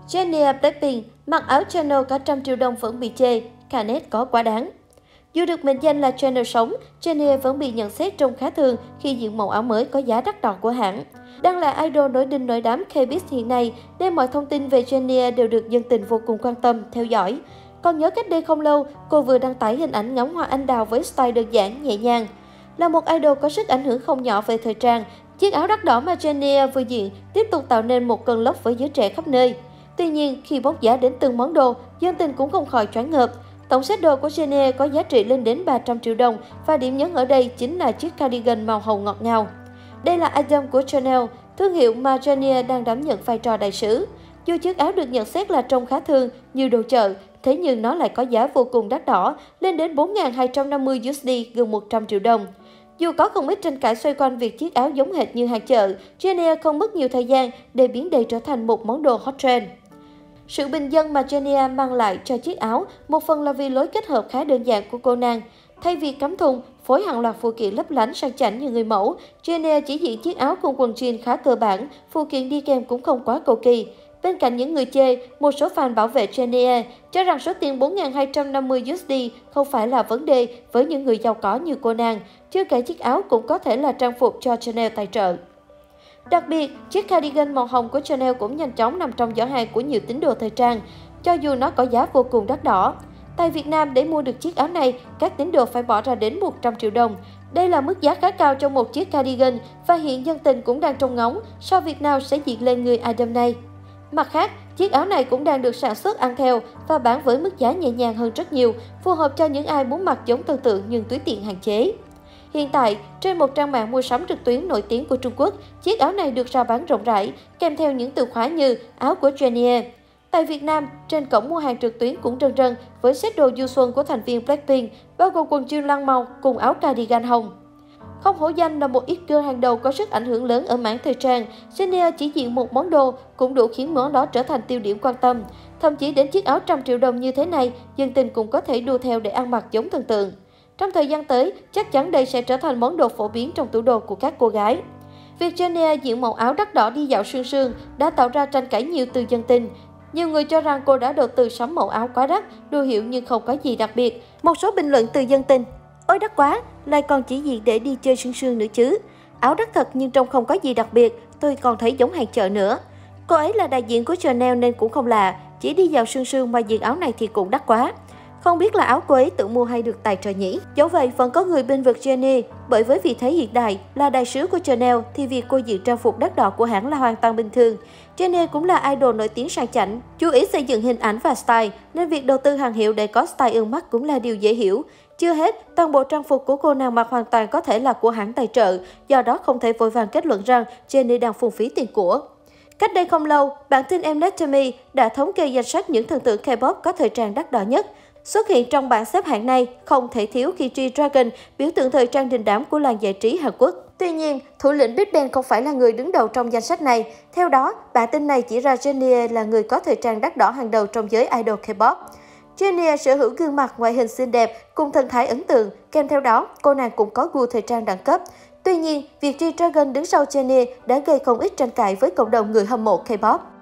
Jennie Blackpink mặc áo Chanel cả 100 triệu đồng vẫn bị chê, Khanet có quá đáng. Dù được mệnh danh là Chanel sống, Jennie vẫn bị nhận xét trông khá thường khi diện mẫu áo mới có giá đắt đỏ của hãng. Đang là idol nổi đình nổi đám K-Biz hiện nay, nên mọi thông tin về Jennie đều được dân tình vô cùng quan tâm, theo dõi. Còn nhớ cách đây không lâu, cô vừa đăng tải hình ảnh ngắm hoa anh đào với style đơn giản, nhẹ nhàng. Là một idol có sức ảnh hưởng không nhỏ về thời trang, chiếc áo đắt đỏ mà Jennie vừa diện tiếp tục tạo nên một cơn lốc với giới trẻ khắp nơi. Tuy nhiên, khi bóc giá đến từng món đồ, dân tình cũng không khỏi choáng ngợp. Tổng set đồ của Jennie có giá trị lên đến 300 triệu đồng và điểm nhấn ở đây chính là chiếc cardigan màu hồng ngọt ngào. Đây là item của Chanel, thương hiệu mà Jennie đang đảm nhận vai trò đại sứ. Dù chiếc áo được nhận xét là trông khá thương, như đồ chợ, thế nhưng nó lại có giá vô cùng đắt đỏ, lên đến 4.250 USD, gần 100 triệu đồng. Dù có không ít tranh cãi xoay quanh việc chiếc áo giống hệt như hàng chợ, Jennie không mất nhiều thời gian để biến đây trở thành một món đồ hot trend. Sự bình dân mà Jennie mang lại cho chiếc áo một phần là vì lối kết hợp khá đơn giản của cô nàng. Thay vì cắm thun, phối hàng loạt phụ kiện lấp lánh sang chảnh như người mẫu, Jennie chỉ diện chiếc áo cùng quần jean khá cơ bản, phụ kiện đi kèm cũng không quá cầu kỳ. Bên cạnh những người chê, một số fan bảo vệ Jennie cho rằng số tiền 4.250 USD không phải là vấn đề với những người giàu có như cô nàng, chưa kể chiếc áo cũng có thể là trang phục cho Chanel tài trợ. Đặc biệt, chiếc cardigan màu hồng của Chanel cũng nhanh chóng nằm trong giỏ hàng của nhiều tín đồ thời trang, cho dù nó có giá vô cùng đắt đỏ. Tại Việt Nam, để mua được chiếc áo này, các tín đồ phải bỏ ra đến 100 triệu đồng. Đây là mức giá khá cao cho một chiếc cardigan và hiện dân tình cũng đang trông ngóng sao Việt Nam sẽ diện lên người item này. Mặt khác, chiếc áo này cũng đang được sản xuất ăn theo và bán với mức giá nhẹ nhàng hơn rất nhiều, phù hợp cho những ai muốn mặc giống tương tự nhưng túi tiền hạn chế. Hiện tại, trên một trang mạng mua sắm trực tuyến nổi tiếng của Trung Quốc, chiếc áo này được rao bán rộng rãi, kèm theo những từ khóa như áo của Jennie. Tại Việt Nam, trên cổng mua hàng trực tuyến cũng rần rần với set đồ du xuân của thành viên Blackpink, bao gồm quần jean lăng màu cùng áo cardigan hồng. Không hổ danh là một ít girl hàng đầu có sức ảnh hưởng lớn ở mảng thời trang, Jennie chỉ diện một món đồ cũng đủ khiến món đó trở thành tiêu điểm quan tâm. Thậm chí đến chiếc áo 100 triệu đồng như thế này, dân tình cũng có thể đua theo để ăn mặc giống thần tượng. Trong thời gian tới, chắc chắn đây sẽ trở thành món đồ phổ biến trong tủ đồ của các cô gái. Việc Jennie diện màu áo đắt đỏ đi dạo sương sương đã tạo ra tranh cãi nhiều từ dân tình. Nhiều người cho rằng cô đã đầu tư sắm mẫu áo quá đắt, đồ hiệu nhưng không có gì đặc biệt. Một số bình luận từ dân tình: ôi đắt quá, lại còn chỉ diện để đi chơi sương sương nữa chứ. Áo đắt thật nhưng trông không có gì đặc biệt, tôi còn thấy giống hàng chợ nữa. Cô ấy là đại diện của Chanel nên cũng không lạ, chỉ đi dạo sương sương mà diện áo này thì cũng đắt quá. Không biết là áo cô ấy tự mua hay được tài trợ nhỉ? Dẫu vậy, vẫn có người bênh vực Jennie, bởi với vị thế hiện đại là đại sứ của Chanel thì việc cô diện trang phục đắt đỏ của hãng là hoàn toàn bình thường. Jennie cũng là idol nổi tiếng sang chảnh, chú ý xây dựng hình ảnh và style, nên việc đầu tư hàng hiệu để có style ưng mắt cũng là điều dễ hiểu. Chưa hết, toàn bộ trang phục của cô nàng mặc hoàn toàn có thể là của hãng tài trợ, do đó không thể vội vàng kết luận rằng Jennie đang phung phí tiền của. Cách đây không lâu, bản tin Mnet to Me đã thống kê danh sách những thần tượng K-pop có thời trang đắt đỏ nhất. Xuất hiện trong bảng xếp hạng này không thể thiếu khi G-Dragon, biểu tượng thời trang đình đám của làng giải trí Hàn Quốc. Tuy nhiên, thủ lĩnh Big Bang không phải là người đứng đầu trong danh sách này. Theo đó, bản tin này chỉ ra Jennie là người có thời trang đắt đỏ hàng đầu trong giới idol K-pop. Jennie sở hữu gương mặt ngoại hình xinh đẹp cùng thần thái ấn tượng, kèm theo đó, cô nàng cũng có gu thời trang đẳng cấp. Tuy nhiên, việc G-Dragon đứng sau Jennie đã gây không ít tranh cãi với cộng đồng người hâm mộ K-pop.